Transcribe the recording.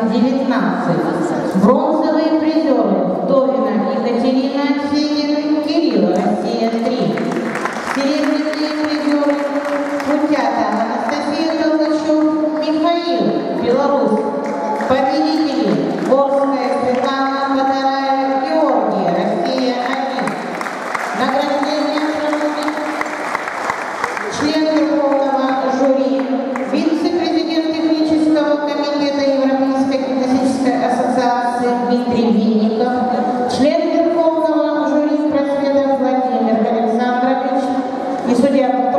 19. Бронзовые призеры Вдовина Екатерина, Федин Кирилл, Россия 3. Серебряные призеры Путята Анастасия Толкачев, Михаил, Беларусь. Победители Горская Светлана, Батараева Георгия, Россия 1. Награждение член Верховного жюри, вице-президент технического комитета Европейской гимнастической ассоциации Дмитрий Винников, член Верховного жюри просвета Владимир Александрович и судья